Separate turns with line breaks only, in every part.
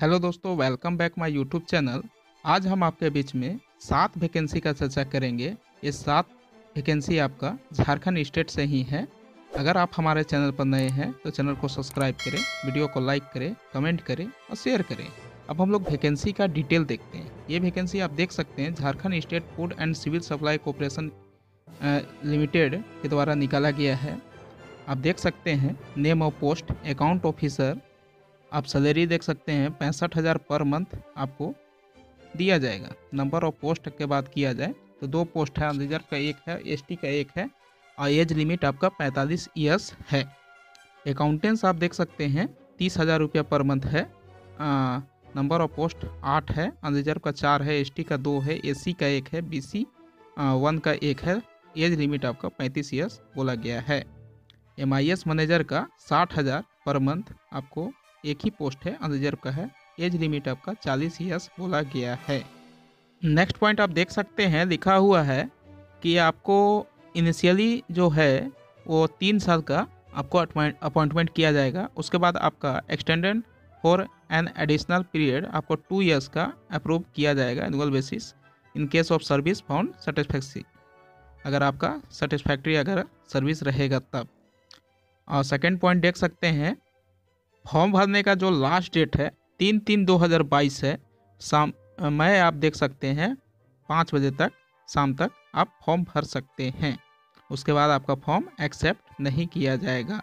Hello दोस्तों, welcome back my YouTube channel. आज हम आपके बीच में 7 वैकेंसी का चर्चा करेंगे। ये 7 वैकेंसी आपका झारखंड स्टेट से ही है। अगर आप हमारे चैनल पर नए हैं तो चैनल को सब्सक्राइब करें, वीडियो को लाइक करें, कमेंट करें और शेयर करें। अब हम लोग वैकेंसी का डिटेल देखते हैं। ये वैकेंसी आप देख सकते हैं Jharkhand state food and civil supply corporation limited के द्वारा निकाला गया है। आप देख सकते हैं name of post account officer. आप सैलरी देख सकते हैं 65,000 पर मंथ आपको दिया जाएगा। नंबर ऑफ पोस्ट के बात किया जाए तो 2 पोस्ट है, रिजर्व का 1 है, एसटी का 1 है और एज लिमिट आपका 45 ईयर्स है। अकाउंटेंट्स आप देख सकते हैं 30,000 रुपया पर मंथ है। नंबर ऑफ पोस्ट 8 है, अनरिजर्व का 4 है, एसटी का 2 है, एससी का 1 है, बीसी 1 का 1 है। एज लिमिट आपका 35 ईयर्स बोला गया है। एमआईएस मैनेजर का 60,000 पर मंथ आपको एक ही पोस्ट है, अनरिजर्व का है। एज लिमिट आपका 40 ईयर्स बोला गया है। नेक्स्ट पॉइंट आप देख सकते हैं लिखा हुआ है कि आपको इनिशियली जो है वो 3 साल का आपको अपॉइंटमेंट किया जाएगा। उसके बाद आपका extended for an additional period आपको 2 ईयर्स का अप्रूव किया जाएगा annual basis in case of service found satisfactory, अगर आपका सेटिस्फैक्ट्री अगर सर्विस रहेगा तब। और सेकेंड पॉइंट देख सकते हैं फॉर्म भरने का जो लास्ट डेट है 3/3/2022 है। मैं आप देख सकते हैं 5 बजे तक शाम तक आप फॉर्म भर सकते हैं। उसके बाद आपका फॉर्म एक्सेप्ट नहीं किया जाएगा।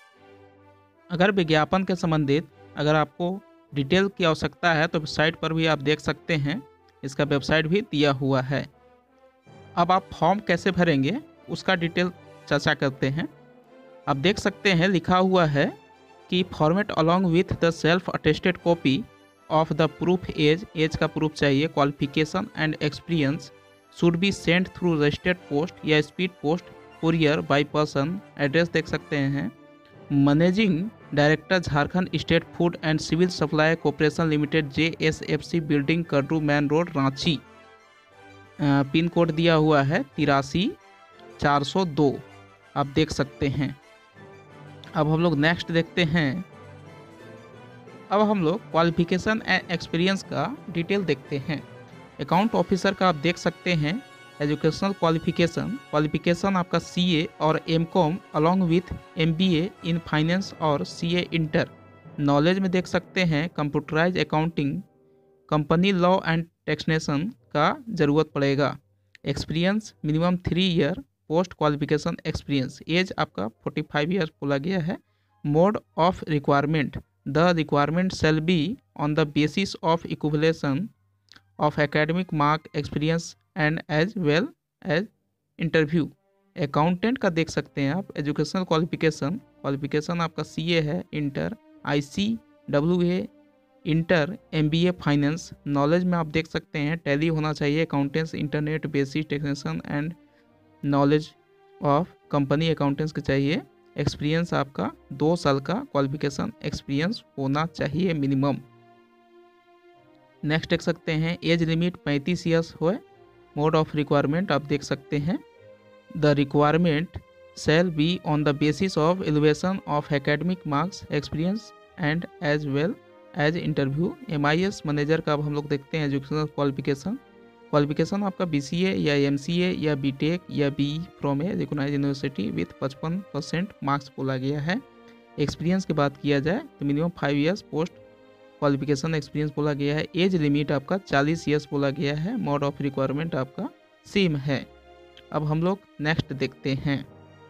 अगर विज्ञापन के संबंधित अगर आपको डिटेल की आवश्यकता है तो वेबसाइट पर भी आप देख सकते हैं, इसका वेबसाइट भी दिया हुआ है। अब आप फॉर्म कैसे भरेंगे उसका डिटेल चर्चा करते हैं। आप देख सकते हैं लिखा हुआ है कि format along with the self attested copy of the proof age का प्रूफ चाहिए, qualification and experience should be send through registered post या speed post courier by person. Address देख सकते हैं managing director Jharkhand state food and civil supply corporation limited, JSFC building, Karru main road, Ranchi. Pin code दिया हुआ है 83-402, आप देख सकते हैं। अब हम लोग नेक्स्ट देखते हैं। अब हम लोग क्वालिफिकेशन एंड एक्सपीरियंस का डिटेल देखते हैं। अकाउंट ऑफिसर का आप देख सकते हैं एजुकेशनल क्वालिफिकेशन आपका CA और MCOM along with MBA in finance और CA इंटर। नॉलेज में देख सकते हैं computerise accounting, company law and taxation का ज़रूरत पड़ेगा। Experience minimum 3 year post qualification experience. Age आपका 45 ईयर्स बोला गया है। Mode of requirement the requirement shall be on the basis of equivalence of academic mark experience and as well as interview. Accountant का देख सकते हैं आप एजुकेशनल क्वालिफिकेशन आपका CA है, inter ICWA inter MBA finance. Knowledge में आप देख सकते हैं टैली होना चाहिए, accountants internet basic technician and knowledge of company accountants के चाहिए। एक्सपीरियंस आपका 2 साल का क्वालिफिकेशन एक्सपीरियंस होना चाहिए मिनिमम। नेक्स्ट देख सकते हैं एज लिमिट 35 ईयर्स हो। मोड ऑफ रिक्वायरमेंट आप देख सकते हैं the requirement shall be on the basis of elevation of academic marks experience and as well as interview. MIS manager का अब हम लोग देखते हैं एजुकेशनल क्वालिफिकेशन आपका BCA या MCA या BTech या BE from a recognised university with 55% marks बोला गया है। एक्सपीरियंस की बात किया जाए तो minimum 5 years post qualification experience बोला गया है। एज लिमिट आपका 40 ईयर्स बोला गया है। मोड ऑफ रिक्वायरमेंट आपका सेम है। अब हम लोग नेक्स्ट देखते हैं।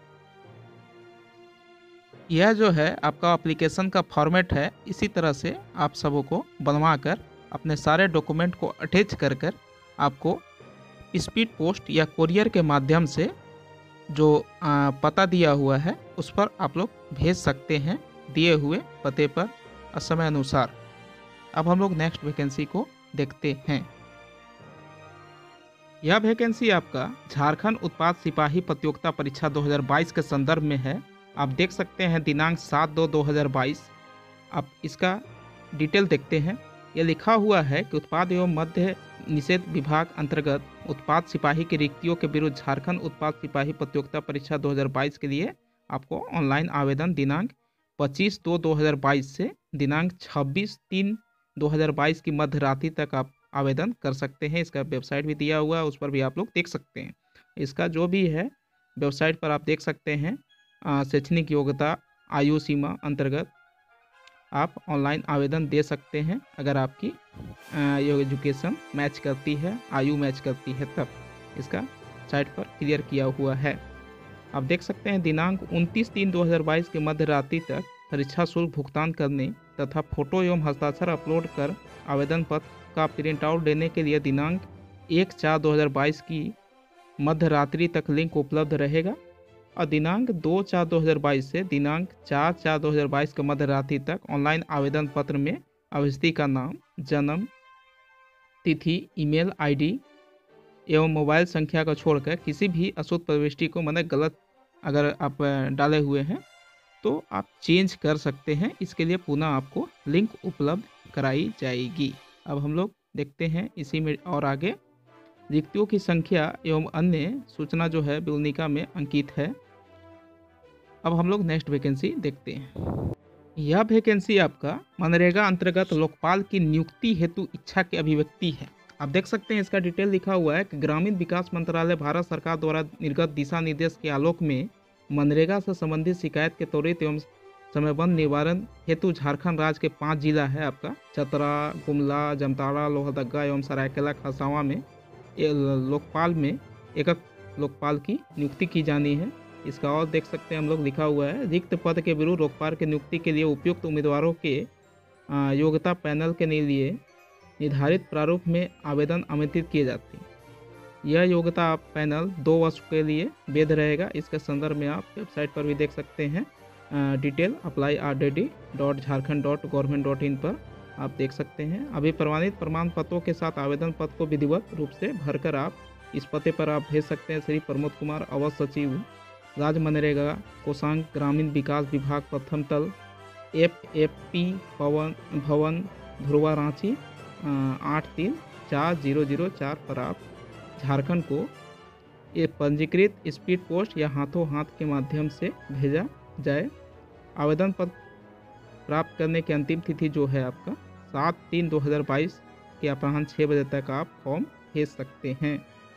यह जो है आपका एप्लीकेशन का फॉर्मेट है। इसी तरह से आप सबों को बनवा कर अपने सारे डॉक्यूमेंट को अटैच कर आपको स्पीड पोस्ट या कोरियर के माध्यम से जो पता दिया हुआ है उस पर आप लोग भेज सकते हैं दिए हुए पते पर समय अनुसार। अब हम लोग नेक्स्ट वैकेंसी को देखते हैं। यह वैकेंसी आपका झारखंड उत्पाद सिपाही प्रतियोगिता परीक्षा 2022 के संदर्भ में है। आप देख सकते हैं दिनांक 7/2/2022। आप इसका डिटेल देखते हैं। यह लिखा हुआ है कि उत्पाद एवं मद्य निषेध विभाग अंतर्गत उत्पाद सिपाही की रिक्तियों के विरुद्ध झारखंड उत्पाद सिपाही प्रतियोगिता परीक्षा 2022 के लिए आपको ऑनलाइन आवेदन दिनांक 25/2/2022 से दिनांक 2022 की मध्य रात्रि तक आप आवेदन कर सकते हैं। इसका वेबसाइट भी दिया हुआ है, उस पर भी आप लोग देख सकते हैं। इसका जो भी है वेबसाइट पर आप देख सकते हैं। शैक्षणिक योग्यता आयु सीमा अंतर्गत आप ऑनलाइन आवेदन दे सकते हैं। अगर आपकी एजुकेशन मैच करती है, आयु मैच करती है, तब इसका साइट पर क्लियर किया हुआ है। आप देख सकते हैं दिनांक 29/3/2022 के मध्य रात्रि तक परीक्षा शुल्क भुगतान करने तथा फोटो एवं हस्ताक्षर अपलोड कर आवेदन पत्र का प्रिंट आउट लेने के लिए दिनांक 1/4/2022 की मध्य रात्रि तक लिंक उपलब्ध रहेगा और दिनांक 2/4/2022 से दिनांक 4/4/2022 के मध्य रात्रि तक ऑनलाइन आवेदन पत्र में अभ्यर्थी का नाम, जन्म तिथि, ईमेल आईडी एवं मोबाइल संख्या को छोड़कर किसी भी अशुद्ध प्रविष्टि को माने गलत अगर आप डाले हुए हैं तो आप चेंज कर सकते हैं। इसके लिए पुनः आपको लिंक उपलब्ध कराई जाएगी। अब हम लोग देखते हैं इसी में और आगे रिक्तियों की संख्या एवं अन्य सूचना जो है विवरणिका में अंकित है। अब हम लोग नेक्स्ट वैकेंसी देखते हैं। यह वैकेंसी आपका मनरेगा अंतर्गत लोकपाल की नियुक्ति हेतु इच्छा की अभिव्यक्ति है। आप देख सकते हैं इसका डिटेल लिखा हुआ है कि ग्रामीण विकास मंत्रालय भारत सरकार द्वारा निर्गत दिशा निर्देश के आलोक में मनरेगा से संबंधित शिकायत के त्वरित एवं समयबद्ध निवारण हेतु झारखंड राज्य के 5 जिला है आपका चतरा, गुमला, जामताड़ा, लोहरदगा एवं सरायकेला खरसावां में लोकपाल में एकक लोकपाल की नियुक्ति की जानी है। इसका और देख सकते हैं हम लोग लिखा हुआ है रिक्त पद के विरुद्ध लोकपाल की नियुक्ति के लिए उपयुक्त उम्मीदवारों के योग्यता पैनल के लिए निर्धारित प्रारूप में आवेदन आमंत्रित किए जाते हैं। यह योग्यता आप पैनल 2 वर्ष के लिए वैध रहेगा। इसके संदर्भ में आप वेबसाइट पर भी देख सकते हैं। डिटेल apply.rdd.jharkhand.government.in पर आप देख सकते हैं। अभी प्रमाणित प्रमाण पत्रों के साथ आवेदन पत्र को विधिवत रूप से भरकर आप इस पते पर आप भेज सकते हैं। श्री प्रमोद कुमार, अवर सचिव, राज्य मनरेगा, कोषांग, ग्रामीण विकास विभाग, प्रथम तल, FFP भवन, ध्रुवा, रांची 834004 पर आप झारखंड को ये पंजीकृत स्पीड पोस्ट या हाथों हाथ के माध्यम से भेजा जाए। आवेदन पत्र प्राप्त करने की अंतिम तिथि जो है आपका 7/3/2022 के अपराह्न 6 बजे तक आप फॉर्म भेज सकते हैं।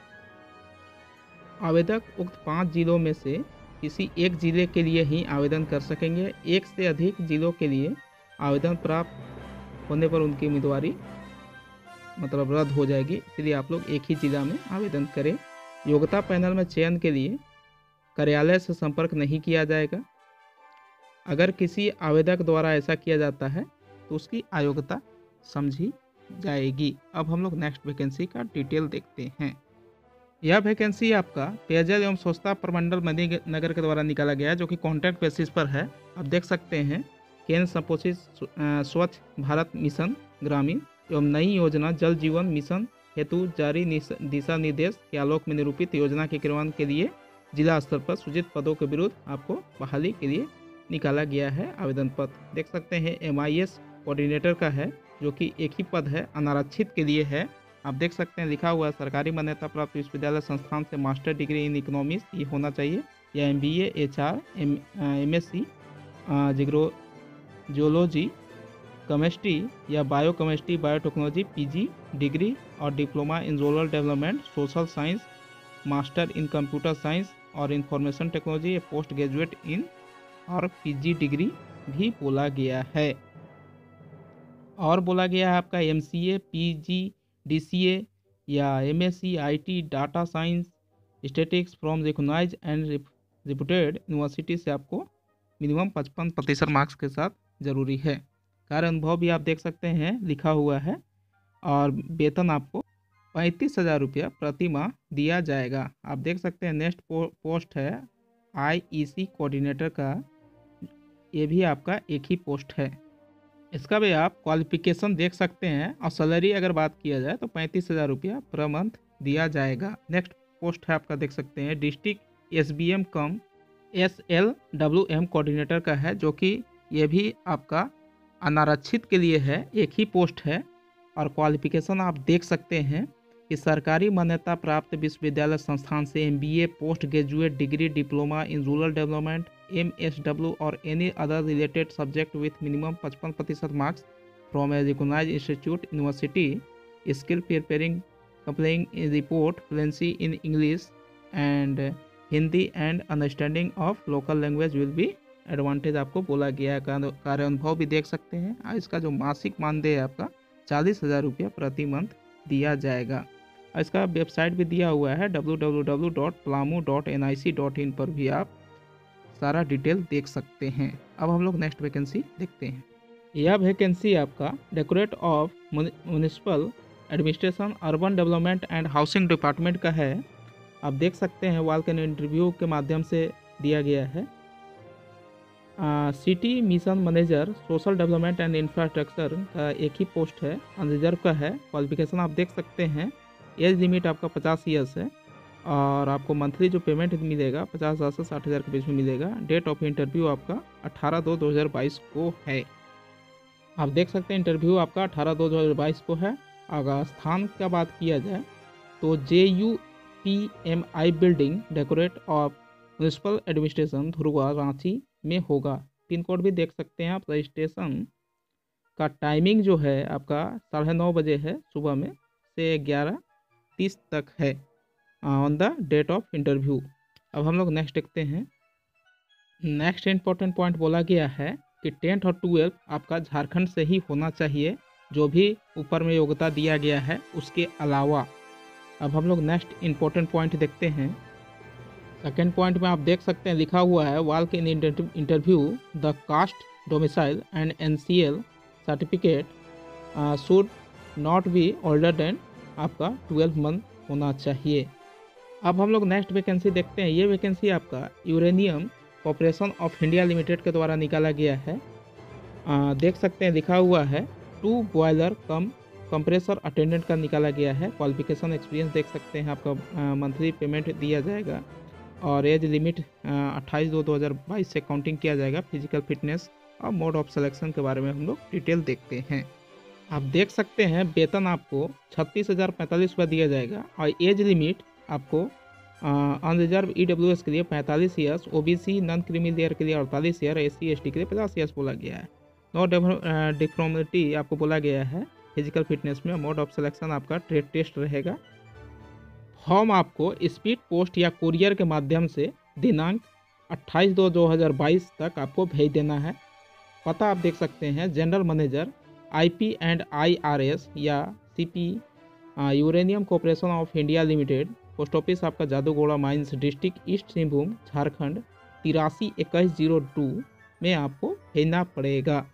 आवेदक उक्त 5 जिलों में से किसी एक जिले के लिए ही आवेदन कर सकेंगे। एक से अधिक जिलों के लिए आवेदन प्राप्त होने पर उनकी उम्मीदवारी मतलब रद्द हो जाएगी। इसलिए आप लोग एक ही जिला में आवेदन करें। योग्यता पैनल में चयन के लिए कार्यालय से संपर्क नहीं किया जाएगा। अगर किसी आवेदक द्वारा ऐसा किया जाता है तो उसकी अयोग्यता समझी जाएगी। अब हम लोग नेक्स्ट वैकेंसी का डिटेल देखते हैं। यह वैकेंसी आपका पेयजल एवं स्वच्छता प्रमंडल मणिनगर के द्वारा निकाला गया है, जो कि कॉन्ट्रैक्ट बेसिस पर है। आप देख सकते हैं केंद्र संपोषित स्वच्छ भारत मिशन ग्रामीण एवं नई योजना जल जीवन मिशन हेतु जारी दिशा निर्देश के आलोक में निरूपित योजना के क्रियान्वयन के लिए जिला स्तर पर सूचित पदों के विरुद्ध आपको बहाली के लिए निकाला गया है आवेदन पत्र। देख सकते हैं MIS कोऑर्डिनेटर का है, जो कि एक ही पद है, अनारक्षित के लिए है। आप देख सकते हैं लिखा हुआ है सरकारी मान्यता प्राप्त विश्वविद्यालय संस्थान से मास्टर डिग्री इन इकोनॉमिक्स ये होना चाहिए, या MBA HR MSc geology chemistry या बायोकेमिस्ट्री बायोटेक्नोलॉजी PG डिग्री और diploma in rural development social science master in computer science और information technology post graduate in और PG डिग्री भी बोला गया है। और बोला गया है आपका MCA PG DCA या MSc IT data science statics from recognised and reputed university से आपको मिनिमम 55% मार्क्स के साथ ज़रूरी है। कार्य अनुभव भी आप देख सकते हैं लिखा हुआ है और वेतन आपको 35,000 रुपया प्रति माह दिया जाएगा। आप देख सकते हैं नेक्स्ट पोस्ट है IEC कोऑर्डिनेटर का, ये भी आपका एक ही पोस्ट है। इसका भी आप क्वालिफिकेशन देख सकते हैं और सैलरी अगर बात किया जाए तो 35,000 रुपया पर मंथ दिया जाएगा। नेक्स्ट पोस्ट है आपका देख सकते हैं district SBM cum SLWM coordinator का है, जो कि ये भी आपका अनारक्षित के लिए है, एक ही पोस्ट है। और क्वालिफिकेशन आप देख सकते हैं कि सरकारी मान्यता प्राप्त विश्वविद्यालय संस्थान से MBA post graduate degree diploma in rural development MSW और any other related subject with minimum 55% marks from a recognised institute university, skill preparing compiling report fluency in English and Hindi and understanding of local language will be advantage आपको बोला गया है। कार्य अनुभव भी देख सकते हैं। और इसका जो मासिक मानदेय है आपका 40,000 रुपया प्रति मंथ दिया जाएगा। और इसका वेबसाइट भी दिया हुआ है www.palamu.nic.in पर भी आप सारा डिटेल देख सकते हैं। अब हम लोग नेक्स्ट वैकेंसी देखते हैं। यह वैकेंसी आपका directorate of municipal administration urban development and housing department का है। आप देख सकते हैं वाल कैन इंटरव्यू के माध्यम से दिया गया है। City mission manager social development and infrastructure का एक ही पोस्ट है, अनरिजर्व का है। क्वालिफिकेशन आप देख सकते हैं। एज लिमिट आपका 50 ईयर्स है और आपको मंथली जो पेमेंट मिलेगा 50,000 से 60,000 के बीच में मिलेगा। डेट ऑफ इंटरव्यू आपका 18/2/2022 को है। आप देख सकते हैं इंटरव्यू आपका 18/2/2022 को है। अगर स्थान का बात किया जाए तो JUPMI building directorate of municipal administration Dhurwa Ranchi में होगा। पिन कोड भी देख सकते हैं आप। रजिस्ट्रेशन का टाइमिंग जो है आपका 9:30 बजे है सुबह में से 11:30 तक है on the date of interview. अब हम लोग नेक्स्ट देखते हैं। नेक्स्ट इंपॉर्टेंट पॉइंट बोला गया है कि 10th और 12th आपका झारखंड से ही होना चाहिए, जो भी ऊपर में योग्यता दिया गया है उसके अलावा। अब हम लोग नेक्स्ट इंपॉर्टेंट पॉइंट देखते हैं। सेकेंड पॉइंट में आप देख सकते हैं लिखा हुआ है वाल के interview the caste domicile and NCL certificate should not be older than आपका 12 मंथ होना चाहिए। अब हम लोग नेक्स्ट वैकेंसी देखते हैं। ये वैकेंसी आपका uranium corporation of India limited के द्वारा निकाला गया है। देख सकते हैं लिखा हुआ है 2 बॉयलर कम कंप्रेसर अटेंडेंट का निकाला गया है। क्वालिफिकेशन एक्सपीरियंस देख सकते हैं। आपका मंथली पेमेंट दिया जाएगा और एज लिमिट 28/2/2022 से काउंटिंग किया जाएगा। फिजिकल फिटनेस और मोड ऑफ सिलेक्शन के बारे में हम लोग डिटेल देखते हैं। आप देख सकते हैं वेतन आपको 36,045 रुपये दिया जाएगा और एज लिमिट आपको अनरिजर्व EWS के लिए 45 years, OBC non creamy layer के लिए 48 ईयर, SC ST के लिए 50 ईयर्स बोला गया है। नो डिफॉर्मिटी आपको बोला गया है। फिजिकल फिटनेस में मोड ऑफ सिलेक्शन आपका ट्रेड टेस्ट रहेगा। फॉर्म आपको स्पीड पोस्ट या कुरियर के माध्यम से दिनांक 28/2/2022 तक आपको भेज देना है। पता आप देख सकते हैं जनरल मैनेजर IP&IRS या CP uranium corporation of India limited, post office आपका Jaduguda mines, district east Singhbhum, Jharkhand 832102 में आपको भेजना पड़ेगा।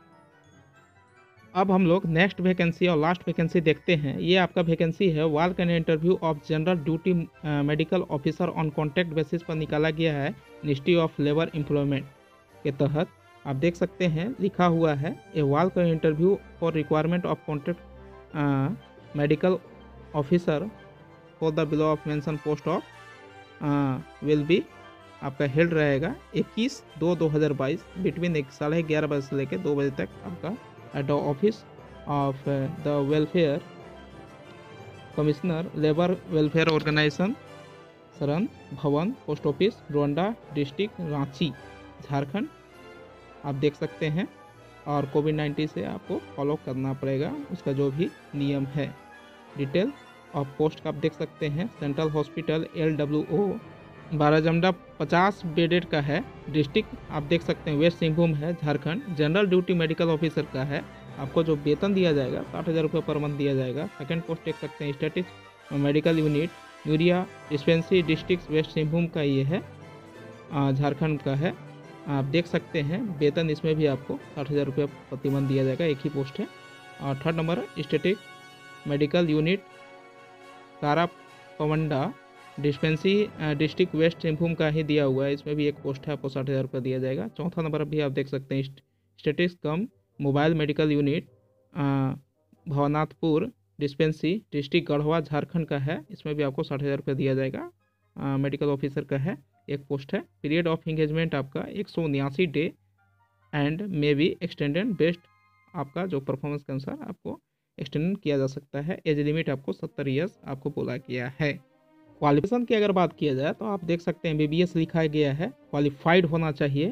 अब हम लोग नेक्स्ट वैकेंसी और लास्ट वैकेंसी देखते हैं। ये आपका वैकेंसी है walk-in interview of general duty medical officer on contract basis पर निकाला गया है मिनिस्ट्री ऑफ लेबर एम्प्लॉयमेंट के तहत। आप देख सकते हैं लिखा हुआ है a walk-in interview for requirement of contract medical officer for the below of mention post of will be आपका हेल्ड रहेगा 21/2/2022 बिटवीन 11:30 बजे से लेकर 2 बजे तक आपका at the office of the welfare commissioner labour welfare organisation Sharan Bhawan, post office Ronda, district Ranchi, Jharkhand. आप देख सकते हैं और कोविड-19 से आपको फॉलो करना पड़ेगा उसका जो भी नियम है। डिटेल ऑफ पोस्ट का आप देख सकते हैं। Central hospital LWO Barajamda 50 bedded का है। डिस्ट्रिक्ट आप देख सकते हैं वेस्ट सिंहभूम है, Jharkhand. General duty medical officer का है। आपको जो वेतन दिया जाएगा 60,000 रुपये पर मंथ दिया जाएगा। सेकेंड पोस्ट देख सकते हैं statistics medical unit Uriya dispensary, district west Singhbhum का ये है, झारखंड का है। आप देख सकते हैं वेतन इसमें भी आपको 60,000 रुपये प्रति मंथ दिया जाएगा, एक ही पोस्ट है। और third number static medical unit Kara Pawanda dispensary, district west Singhbhum का ही दिया हुआ है। इसमें भी एक पोस्ट है, आपको 60,000 रुपये दिया जाएगा। चौथा नंबर भी आप देख सकते हैं statics cum mobile medical unit Bhawanathpur dispensary, district Garhwa, Jharkhand का है। इसमें भी आपको 60,000 रुपये दिया जाएगा। मेडिकल ऑफिसर का है, एक पोस्ट है। पीरियड ऑफ इंगेजमेंट आपका 179 day and may be extended based आपका जो परफॉर्मेंस के अनुसार आपको एक्सटेंड किया जा सकता है। एज लिमिट आपको 70 ईयर्स आपको बोला गया है। क्वालिफिकेशन की अगर बात किया जाए तो आप देख सकते हैं MBBS लिखा गया है, क्वालिफाइड होना चाहिए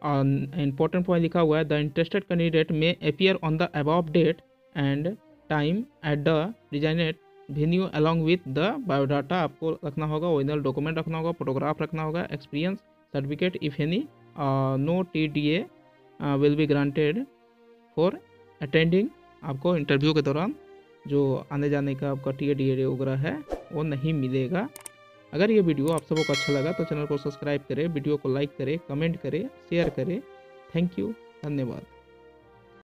इंपॉर्टेंट पॉइंट लिखा हुआ है, the interested candidate may appear on the above date and time at the designed venue along with the biodata. आपको रखना होगा, ओरिजिनल डॉक्यूमेंट रखना होगा, फोटोग्राफ रखना होगा, experience certificate if any, no TDA will be granted for attending. आपको interview के दौरान जो आने जाने का आपका TDA वगैरह है वो नहीं मिलेगा। अगर ये वीडियो आप सबको अच्छा लगा तो चैनल को सब्सक्राइब करें, वीडियो को लाइक करें, कमेंट करें, शेयर करें। थैंक यू, धन्यवाद।